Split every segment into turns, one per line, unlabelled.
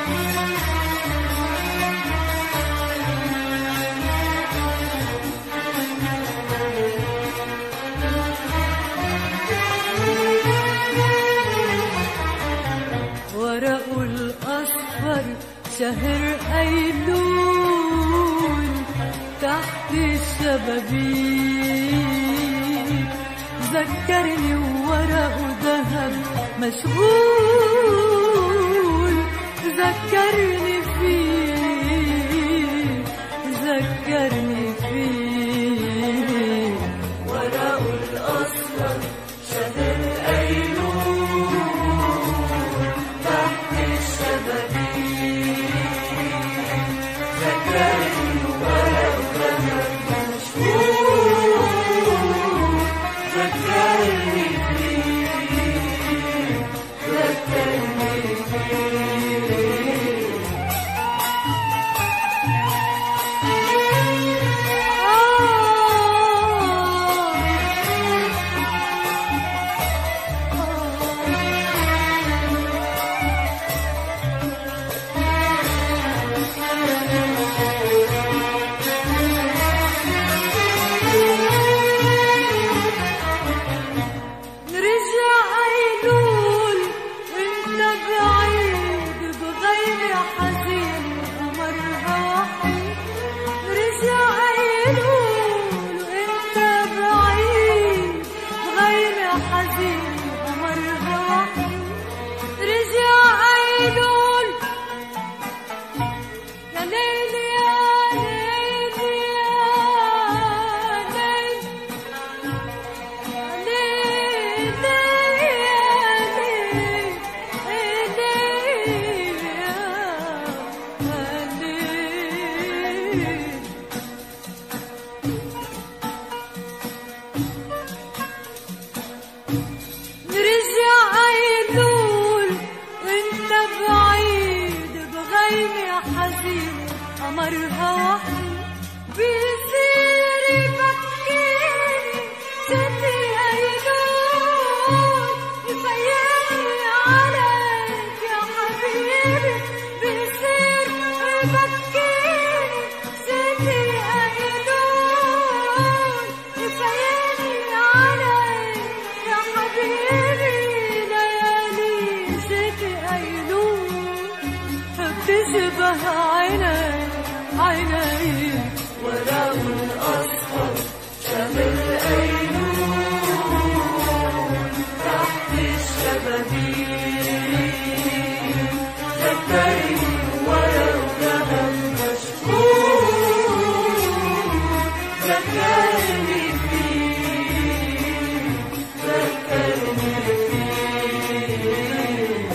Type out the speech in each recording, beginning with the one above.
ورقه الأصفر شهر أيلول تحت الشبابيك ذكرني وورقه ذهب مشغول ذكرني فيك ذكرني فيك ورقه الأصفر شهر أيلول تحت الشبابيك ذكرني وورقه ذهب مشغول ذكرني فيك ذكرني فيك قمرها وحيد بيصير يبكيني ستي أيلول يفيقني عليك يا حبيبي بيصير يبكيني ستي أيلول يفيقني عليك يا حبيبي ليالي ستي أيلول بتشبه عيني ورقه الأصفر شهر أيلول تحت الشبابيك ذكرني ورقه ذهب مشغول ذكرني فيك ذكرني فيك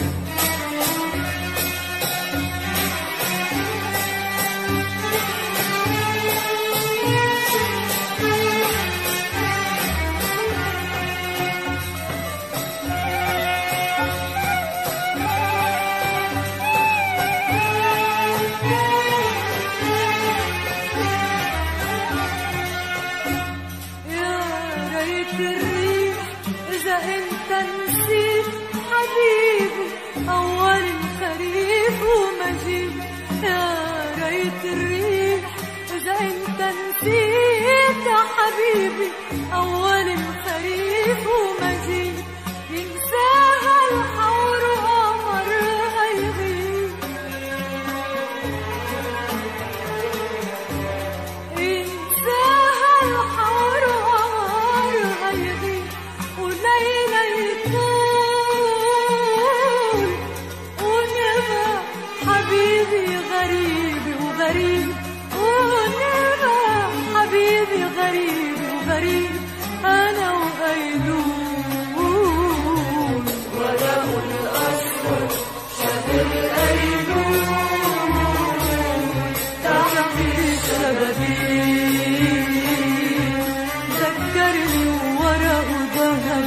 الريح إذا أنت نسيت حبيبي أول الخريف ومجيب يا ريت الريح إذا أنت نسيت يا حبيبي أول الخريف ومجيب ينساها الحور وقمرها يغيب ينساها الحور وقمرها يغيب وليلة يطول ونبقى حبيبي غريب وغريب ونبقى حبيبي غريب وغريب أنا وأيلول ورقه الأصفر شهر أيلول تحت الشبابيك ذكرني وورقه ذهب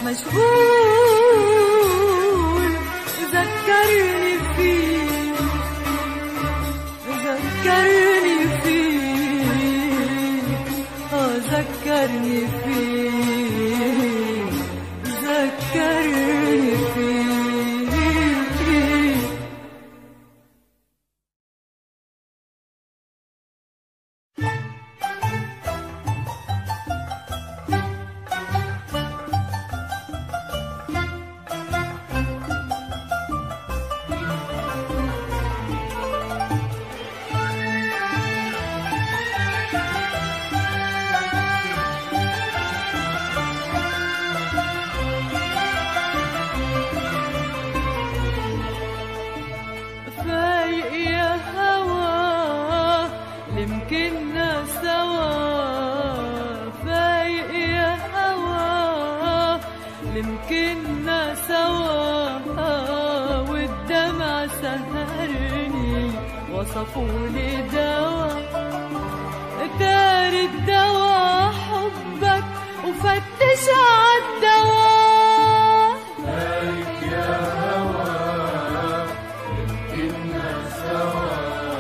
مشغول ذكرني فيك ذكرني فيك ذكرني فيك ذكرني فيك كنا سوا فايق يا هوا يمكننا سوا والدمع سهرني وصفولي دوا دار الدوا حبك وفتش عالدوا
فايق يا هوا يمكننا سوا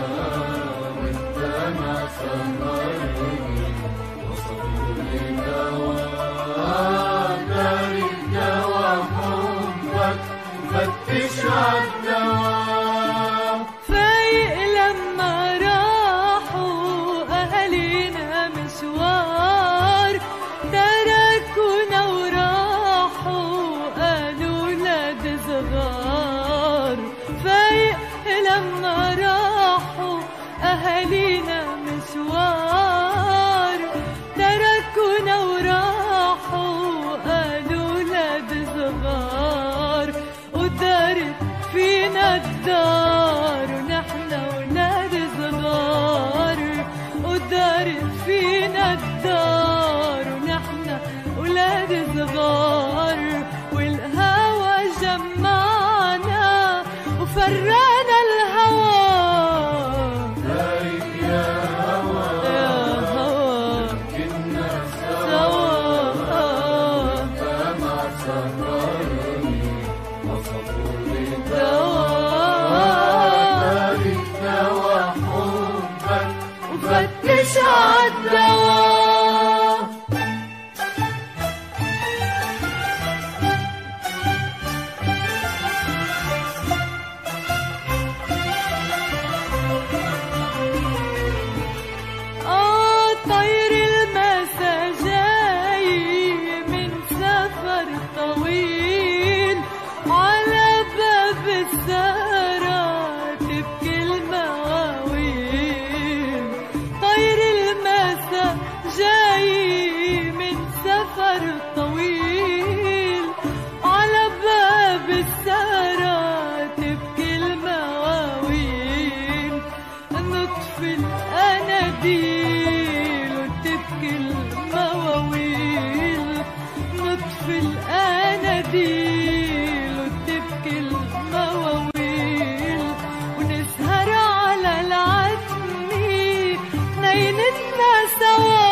والدمع سهرني وصفولي دوا دار الدوا حبك فتش عالدوا
فايق لما راحوا أهالينا مشوار تركونا وراحوا قالوا ولاد صغار فايق لما راحوا أهالينا مشوار تركونا وراحوا قالوا ولاد صغار ودارت فينا الدار ونحن ولاد صغار ودارت فينا الدار ونحن ولاد صغار والهوى جمعنا وفرقنا الهوى
فايق يا هوا يمكننا سوا والدمع سهرني وصفولي دار الدوا حبك
وفتش عالدوا طير المسا جاي من سفر طويل على باب السهرة تبكي المواويل طير المسا جاي من سفر طويل على باب السهرة تبكي المواويل نطفي الأناديل وتبكي المواويل نطفي الأناديل وتبكي المواويل ونسهر على العتمة نينتنا سوا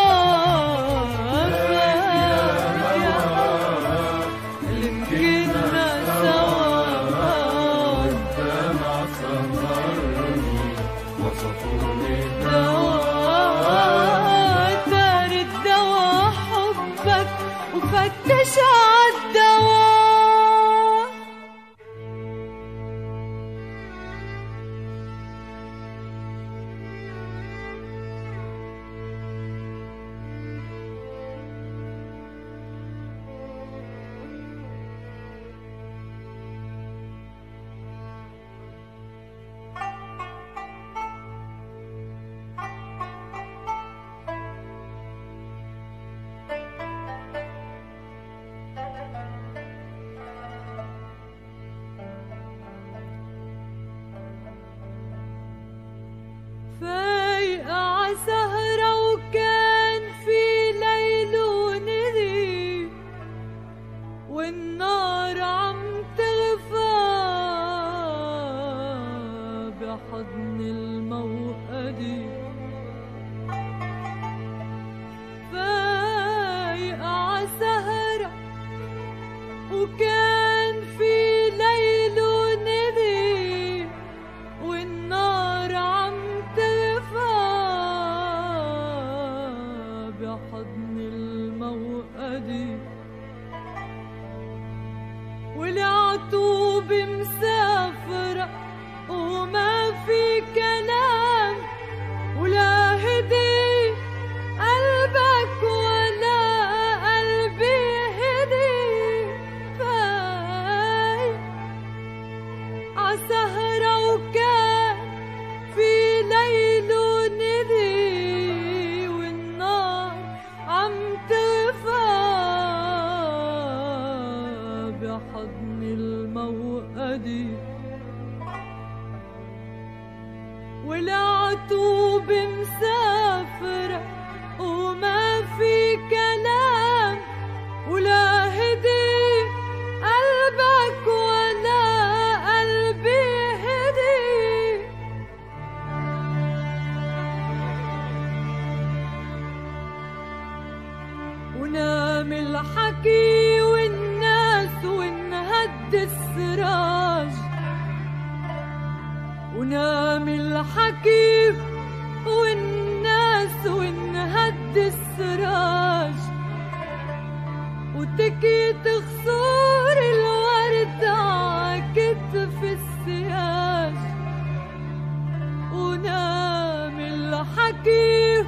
يمكننا سوا
والدمع سهرني وصفولي
دار الدوا حبك وفتش عالدوا فايقة عسهرة وكان في ليل ونهي والنار عم تغفى بحضن الموقدي فايقة عسهرة وكان في ليل ونهي والنار عم تغفى بحضن الموقدي والعطوب مسافرة وما في كلام ولا هدي قلبك ولا قلبي هدي فايق عسهرة وكان في ليل ونهي والنار عم تغفى والعطوب مسافرة وما في كلام، ولا هدي قلبك ولا قلبي هدي. ونام الحكي والناس وانهد السراج، ونام الحكي والناس وانهد السراج، وتكيت خصور الورد عكتف السياج. ونام الحكي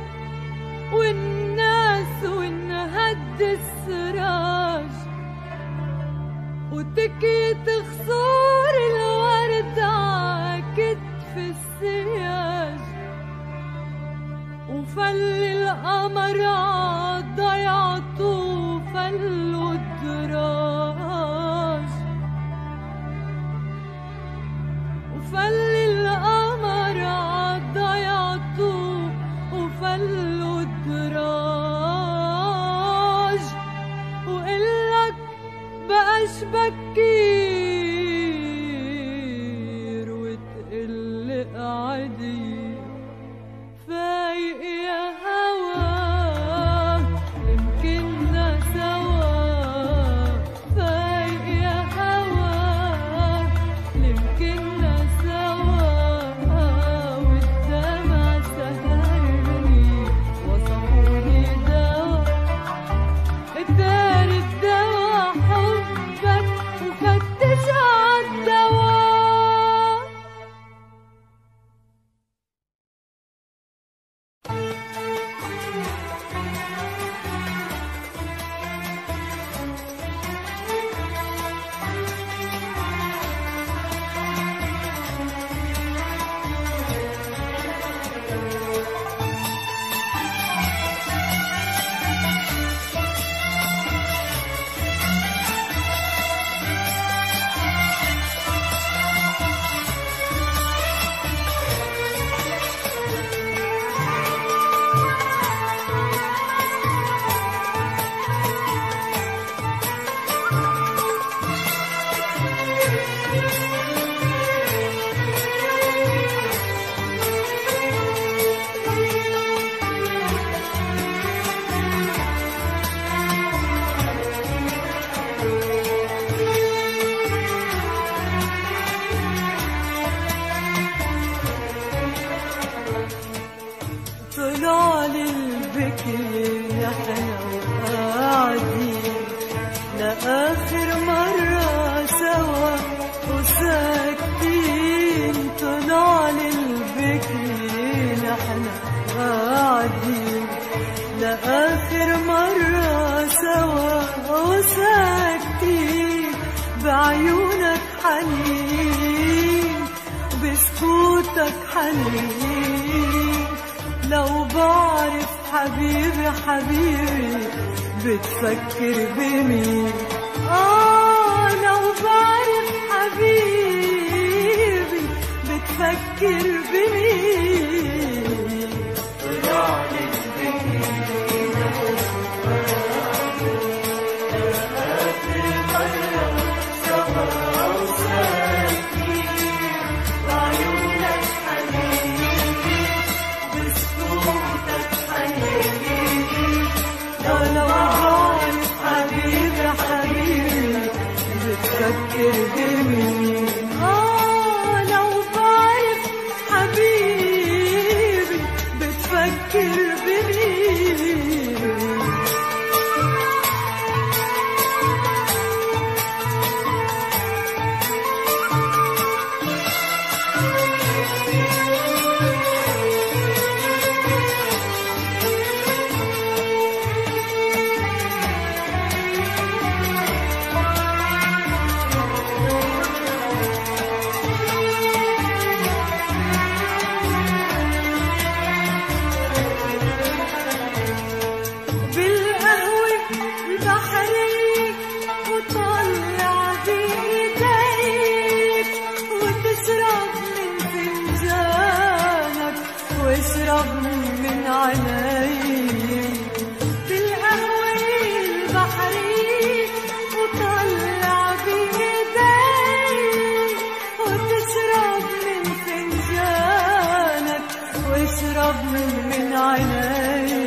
والناس وانهد السراج، وتكيت خصور الورد عكتف السياج. وفل القمر عضيعته وفلوا الدراج، وفل القمر عضيعته وفلوا الدراج. وقلك بقاش بكير وتقل قعدي فايق يا هوا، يمكننا سوا. فايق يا هوا يمكننا سوا، والدمع سهرني وصفوني دوا. اداري الدوا حبك وفتش عالدوا. طلع للبكي نحن وقاعدين لآخر مرة سوا وساكتين. طلع للبكي نحن قاعدين لآخر مرة سوا وساكتين. بعيونك حنين بسكوتك حنين. لو بعرف حبيبي حبيبي بتفكر بمين. لو بعرف حبيبي بتفكر بمين. طلع للبكي بتفكر بمين. لو بعرف حبيبي واشرب من عيني بالقهوة البحرية وطلع بإيدي وتشرب من فنجانك واشرب من عيني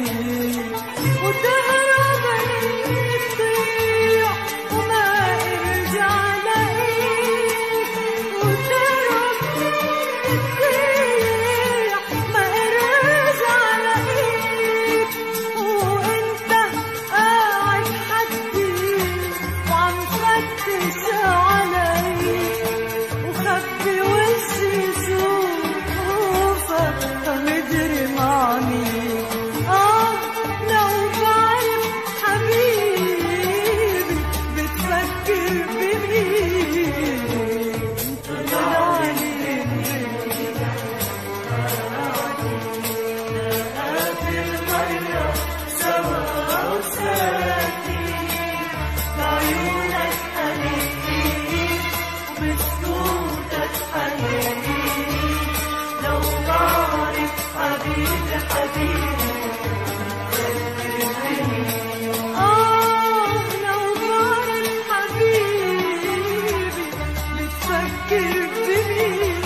وتهرب مني تضيع وما ارجع لاقيك وتهرب مني تضيع ما ارجع لاقيك وانت قاعد حدي وعم فتش علي وخبي وشي شوفك مدري مع مين لو بعرف حبيبي بتفكر بمين طلعلي آخر مرة سوا وساكتين بعيونك حنين وبسكوتك حنين لو بعرف حبيبي حبيبي لو بعرف حبيبي بتفكر بمين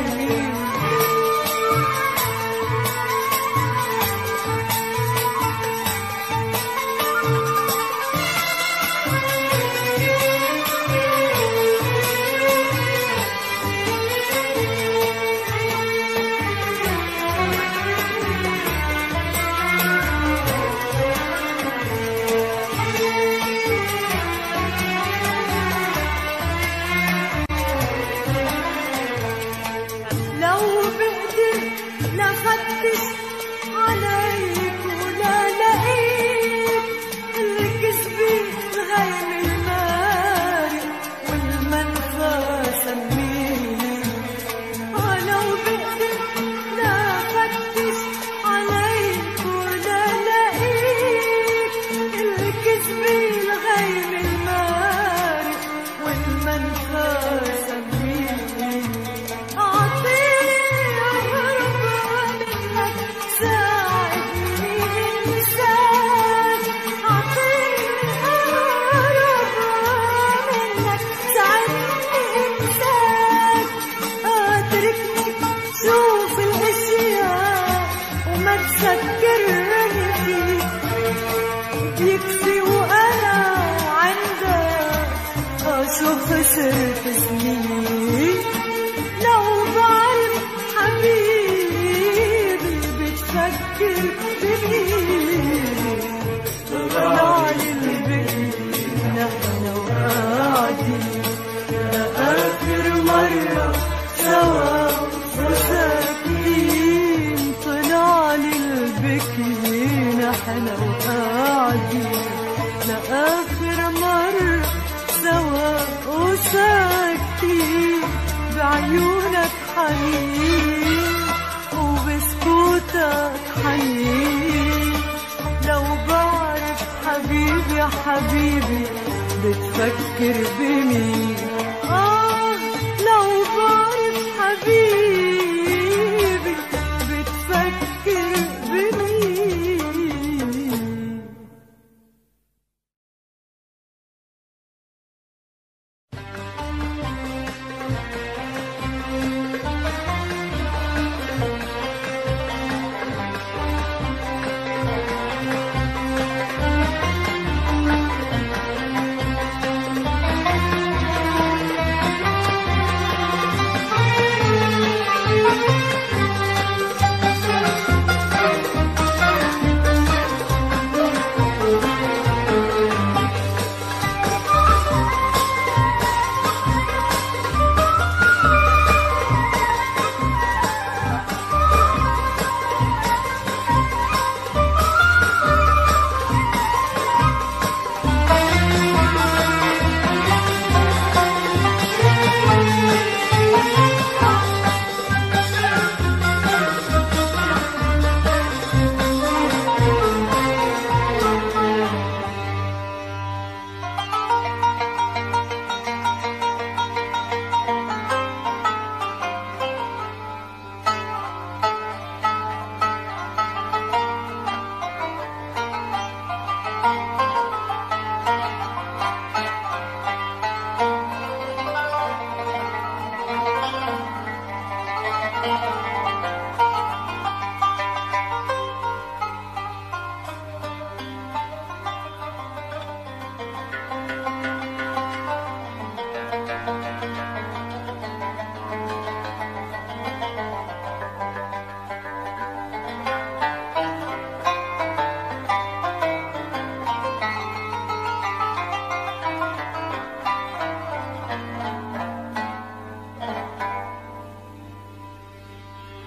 لو بقدر لفتش عليك ولا لقيت الكذبة الغيم المارق والمنفى سميني لو بقدر لفتش عليك ولا لقيت الكذبة الغيم المارق والمنفى سميني أعطيني أهرب منك ساعدني إنسان أعطيني أهرب منك ساعدني إنسان أتركني شوف الأشياء وما تذكرني فيك يكفي وأنا عندك شو خسرت سنين لو بعرف حبيبي بتفكر بمين طلعلي البيت نحن وقاعدين لآخر مرة سوا وساكتين طلعلي البكي نحن وقاعدين لآخر مرة سوا وساكتين بعيونك حنين وبسكوتك حنين لو بعرف حبيبي يا حبيبي بتفكر بمين لو بعرف حبيبي بتفكر بمين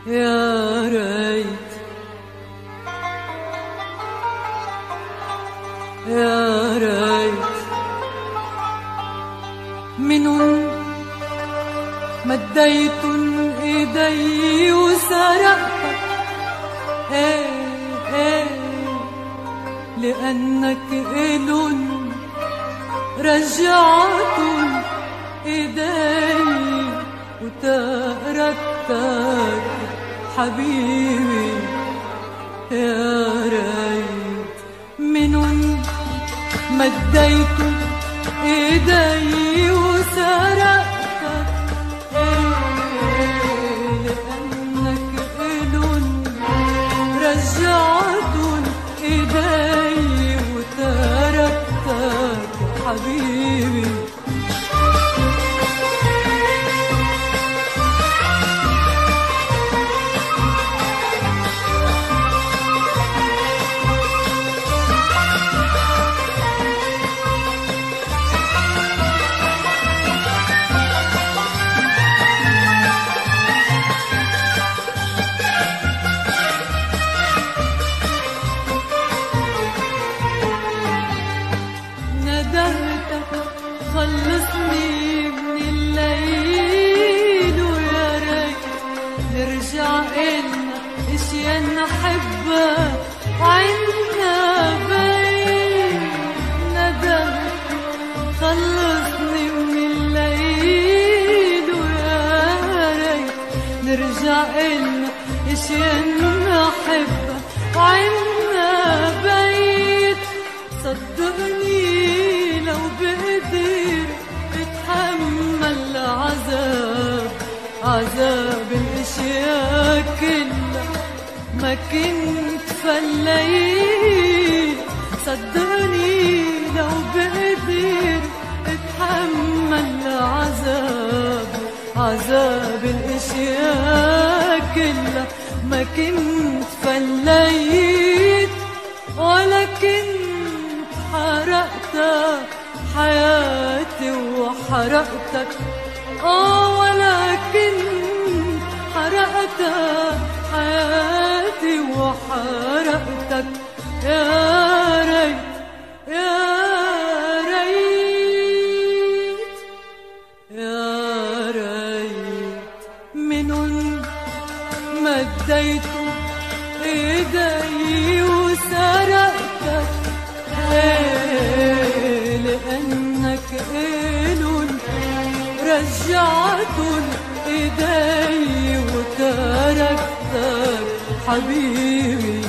يا ريت يا ريت منن مديت ايدي وسرقتك لأنك إلن رجعت ايدي وتركتك حبيبي يا ريت منن مديت ايدي وسرقتك لأنك إلن رجعت ايدي وتركتك حبيبي خلصني من الليل ويا ريت نرجع إلنا اشياء نحبها وعنا بيت ندمت خلصني من الليل ويا ريت نرجع إلنا اشياء نحبها وعنا بيت صدقني لو بقدر اتحمل عذاب الاشياء كلها ما كنت فليت صدقني لو بقدر اتحمل عذاب الاشياء كلها ما كنت فليت ولكن حرقت حياتي وحرقتك ولكن حرقت حياتي وحرقتك يا ريت يا ريت يا ريت منن مديت ايدي وسرقتك لأنك إلن رجعت ايدي وتركتك حبيبي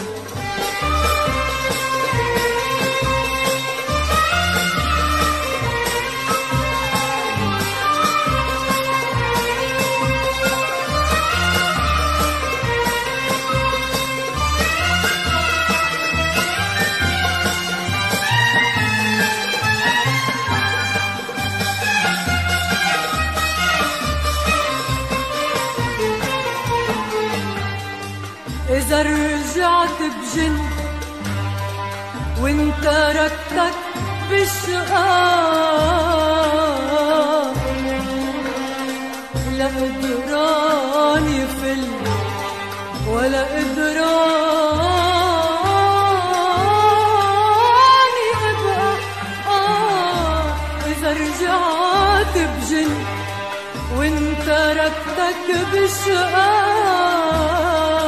إذا رجعت بجن وانت ركتك بالشقاء لا قدران يفل ولا قدران يبقى إذا رجعت بجن وانت ركتك بالشقاء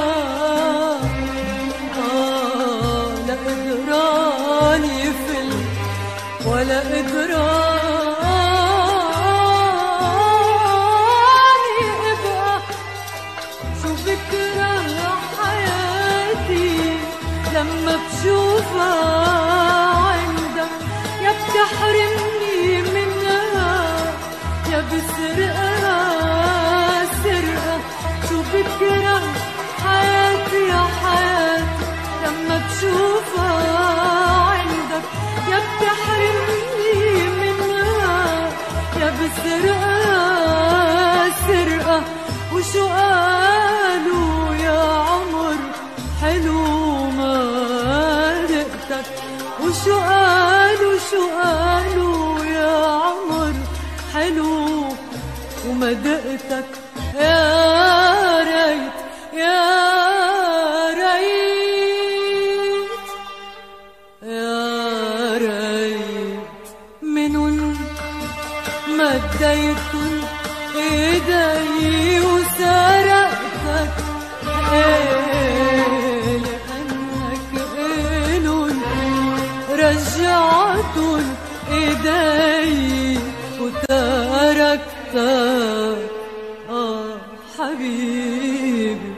ولا إدراني أبقى شو بكره حياتي لما بشوفها عندك يا بتحرمني منها يا بسرقها سرقة شو بكره حياتي يا حياتي لما بشوفها عندك يا بتحرمني منها يا بسرقة سرقة وشو قالوا يا عمر حلو ما دقتك وشو قالوا يا عمر حلو وما دقتك يا ريت يا طول ايدي وتركتك حبيبي.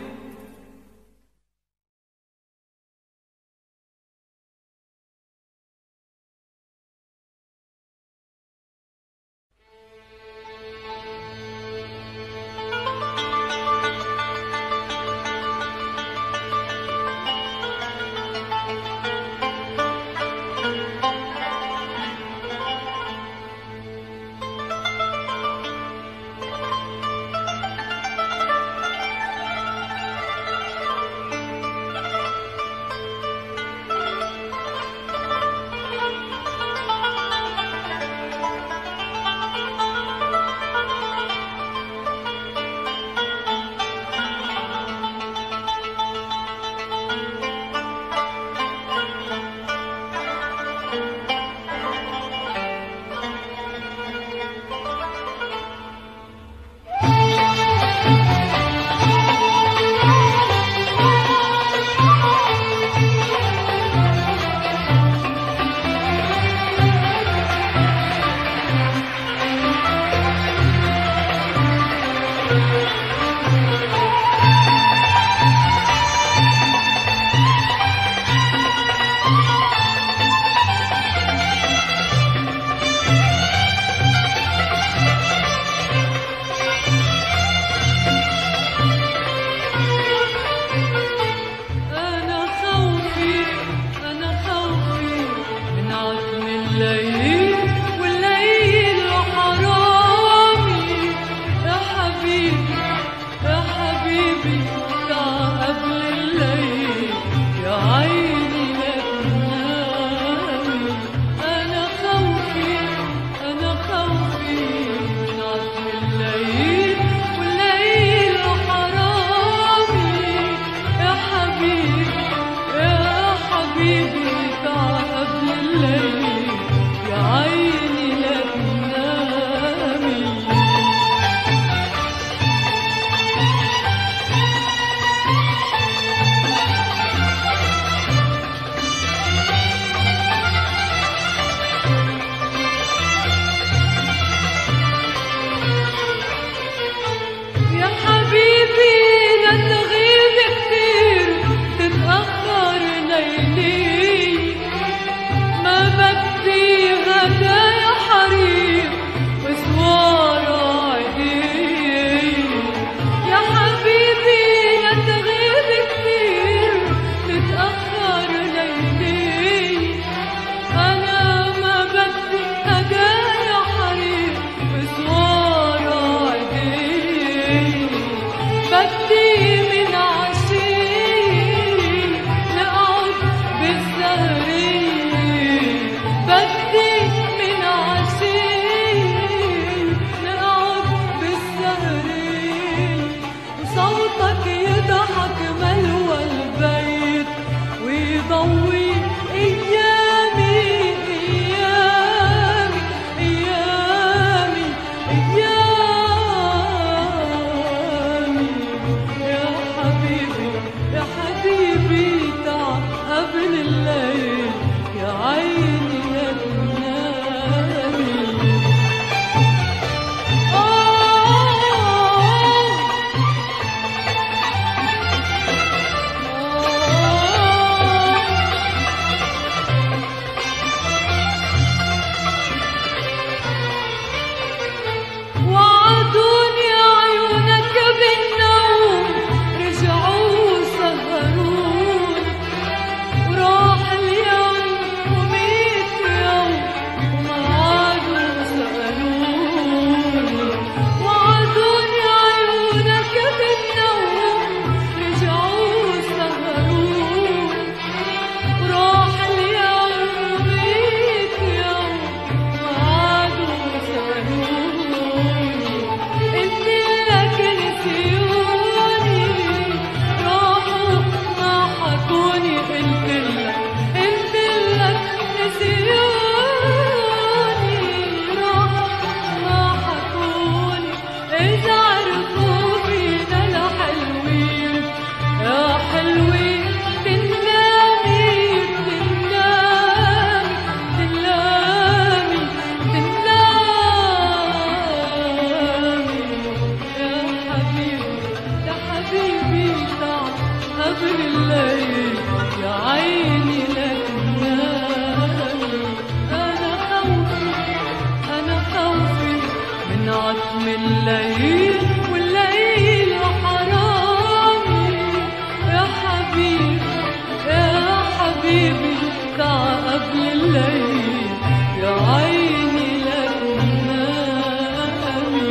الليل يا عيني لا تنامي.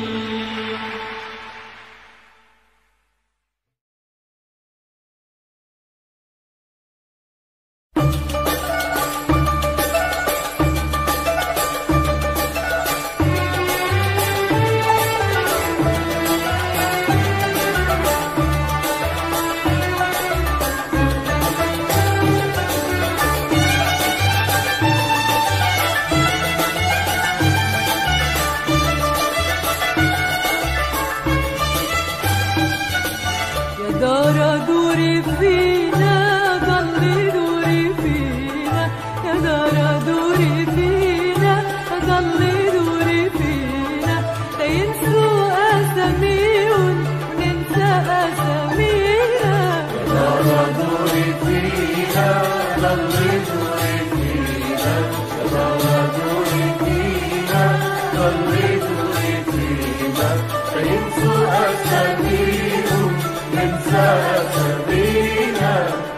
دارة دوري فينا ضلي دوري فينا، يا دارة دوري فينا ضلي دوري فينا، تينسوا أساميهم وننسى أسامينا.
يا دارة دوري فينا ضلي دوري فينا، يا دارة دوري فينا ضلي دوري فينا، تينسوا أساميهم ننسى أسامينا.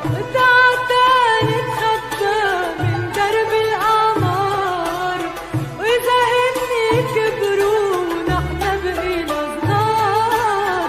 تعال نتخبى من درب الأعمار، وإذا إني كبروا نحن بقينا صغار.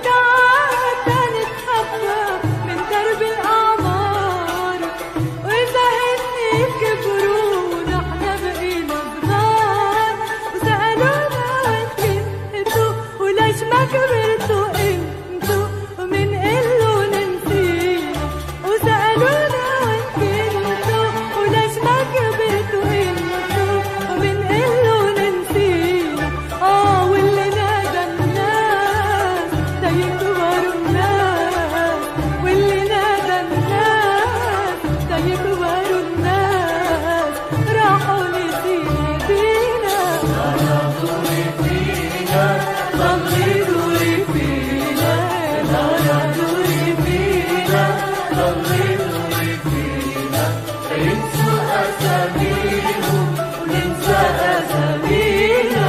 تعال نتخبى من درب الأعمار، وإذا إني كبروا نحن بقينا صغار. وسألونا وين كنتوا وليش ما كبرتوا انتوا، ومنقلوا ننسينا. وسألونا وين كنتوا وليش ما كبرتوا انتوا، ومنقلوا ننسينا. واللي نادى الناس دا يكبروا الناس، واللي نادى الناس دا يكبروا الناس، راحوا نسينا بينا.
دارة دوري فينا
ضلي دوري فينا،
دارة دوري فينا ضلي دوري فينا، تينسوا أساميهم وننسى أسامينا.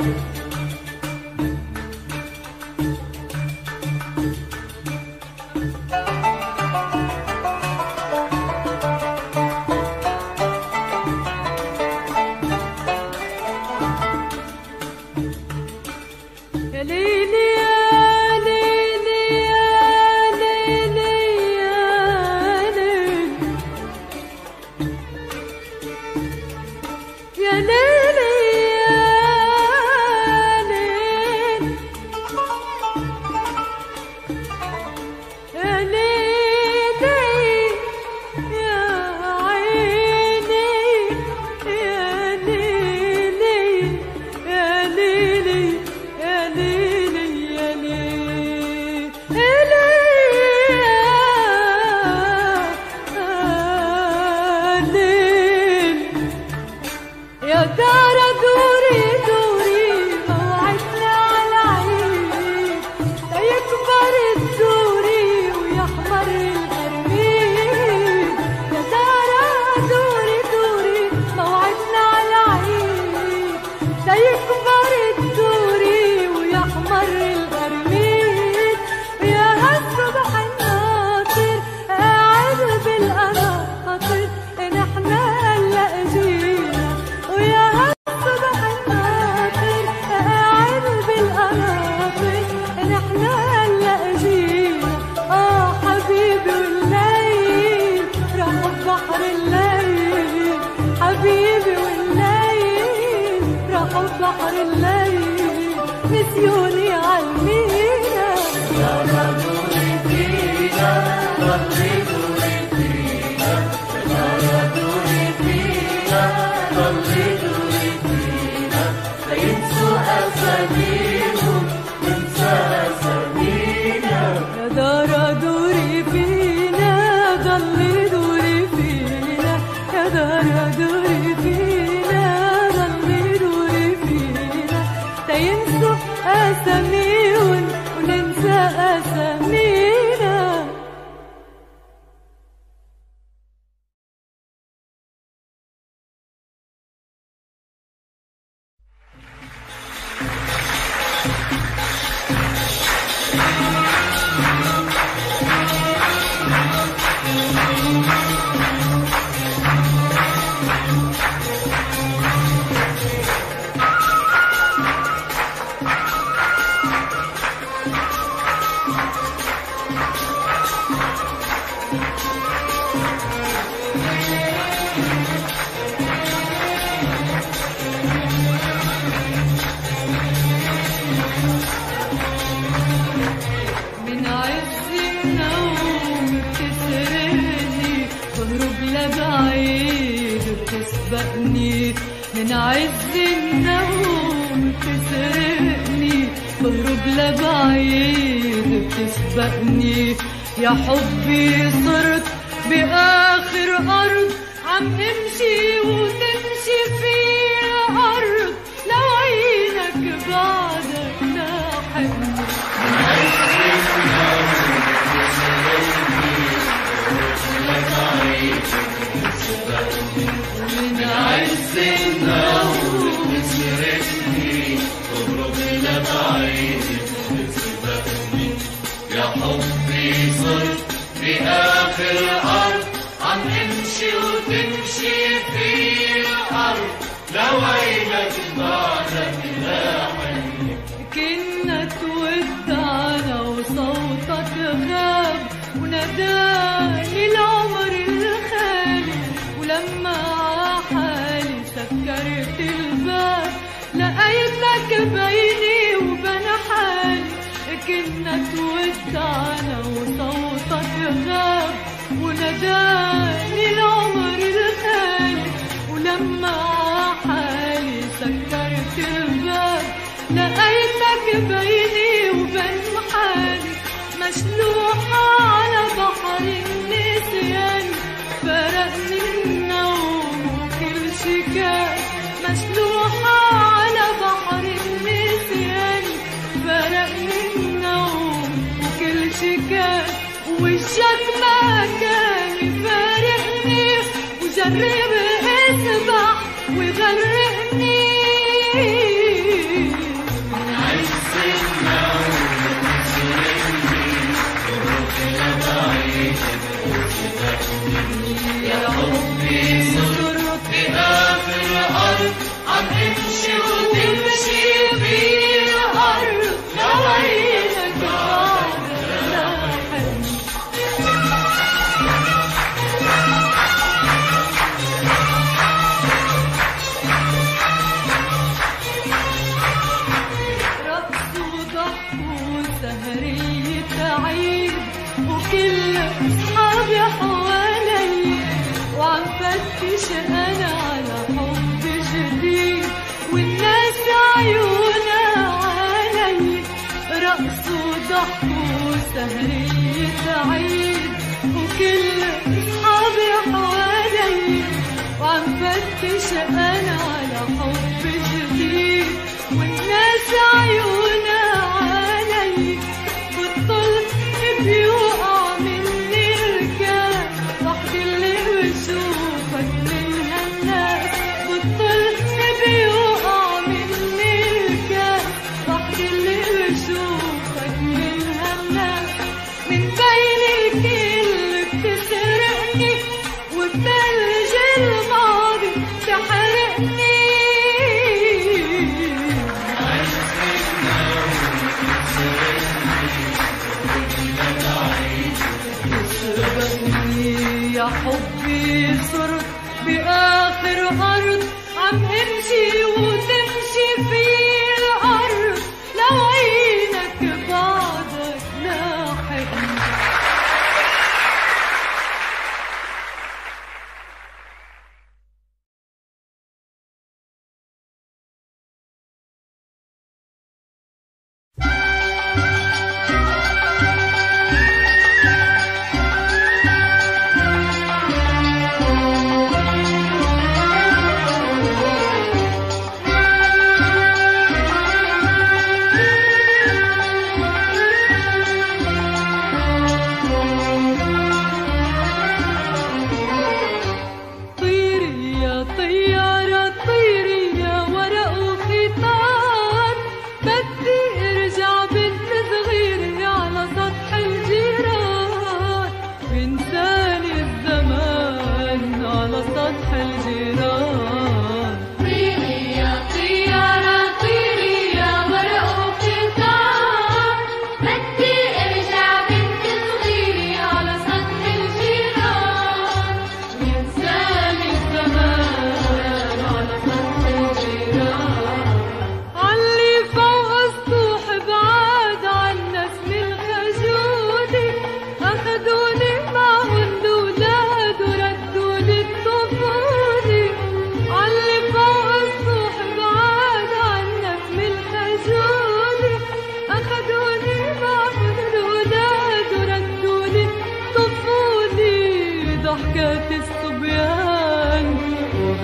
يا ليلي يا ليلي يا ليلي يا ليلي، يا ليلي يا ليلي، يا عيني يا ليلي، يا ليلي يا ليلي يا ليلي يا دارة دوري دوري موعدنا على عيد، لا يكبر الدوري ويحمر الغرميد. يا دارة دوري دوري موعدنا على عيد، لا يكبر الدوري ويحمر الغرميد. ويا هالصبح الناطر قاعد بالقناطر نحن هلا جينا. ويا هالصبح الناطر قاعد بالقناطر نحن هلا جينا. حبيبي والليل راح بحر الليل، حبيبي والليل راح بحر الليل، نسيوني عالمينا.
دارة دوري فينا ضلي دوري فينا، دارة دوري فينا ضلي دوري فينا، تينسوا أساميهم ننسى أسامينا.
يا دارة دوري فينا ضلي دوري فينا، يا دارة دوري فينا ضلي دوري فينا، تينسوا أساميهم وننسى أسامينا. تهرب لبعيد بتسبقني يا حبي صرت بآخر أرض عم امشي وتمشي في الأرض لو عينك بعدك لاحقني من عز النور
تسرقني تهرب لبعيد بتسبقني يا حبي صرت بآخر أرض عم امشي وتمشي في الأرض لو عينك بعدك لاحقني
كنا تودعنا وصوتك غاب وناداني العمر الخالي ولما عحالي سكرت الباب لقيتك بيني وبين حالي كنا تودعنا وصوتك غاب وناداني العمر الخالي ولما عحالي سكرت الباب لقيتك بيني وبين حالي مشلوحة على بحر النسيان فرقني النوم وكل شي كان مشلوحة على بحر النسيان فرقني النوم وكل شي كان وشك ما كان يفارقني وجرب اسبح ويغرقني
يا حبي صرت بآخر الأرض عم امشي وتمشي في الأرض لو عينك بعدك لاحقني
رقص وضحك وسهرية عيد وكل أصحابي حوالي وعم فتش أنا على حب جديد والناس عيونها علي رقص وضحك وسهرية عيد وكل أصحابي حوالي وعم فتش أنا على حب جديد والناس عيونها علي بطل بيوقع مني الكاس وحدي اللي بشوفك من هالناس بطل بيوقع مني الكاس وحدي اللي بشوفك من هالناس من بين الكل بتسرقني وبتلج الماضي تحرقني يا حبي صرت بآخر أرض عم امشي وتمشي في الأرض لو عينك بعدك لاحقني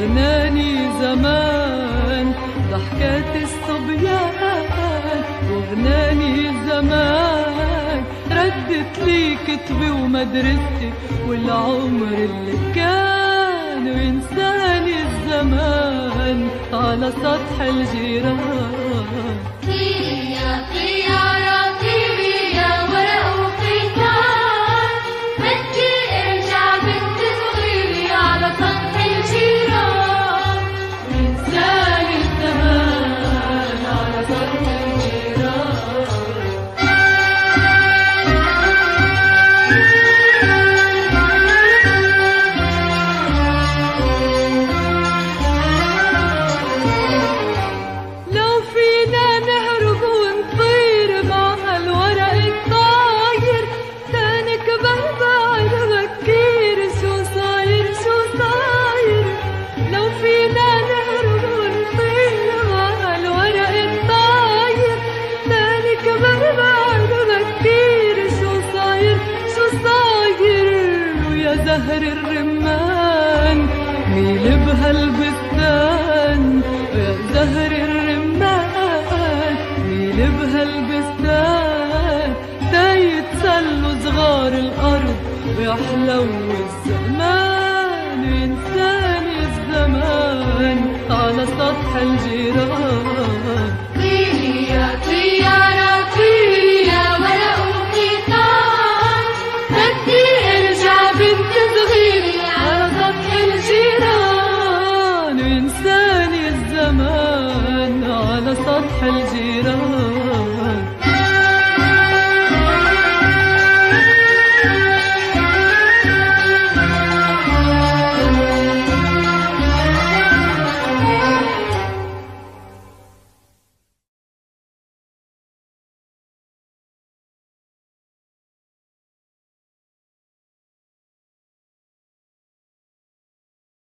وغناني زمان ضحكات الصبيان، وغناني زمان ردت لي كتبي ومدرستي والعمر اللي كان، وينساني الزمان على سطح الجيران.
طيري يا طيارة طيري يا ورق وقيثان، بدي ارجع بنت صغيري على سطح الجيران،
وينساني الزمان على سطح الجيران. لو فينا نهرب ونطير مع هالورق الطاير، تاني كبر بعد بكير شو صاير شو صاير. لو فينا نهرب ونطير مع هالورق الطاير، تاني كبر بعد بكير شو صاير شو صاير. ويا زهر الرمان ميل بهالبستان، ويا زهر الرمان ميل بهالبستان، تا يتسلوا صغار الأرض ويحلو الزمان، وينساني الزمان على سطح الجيران.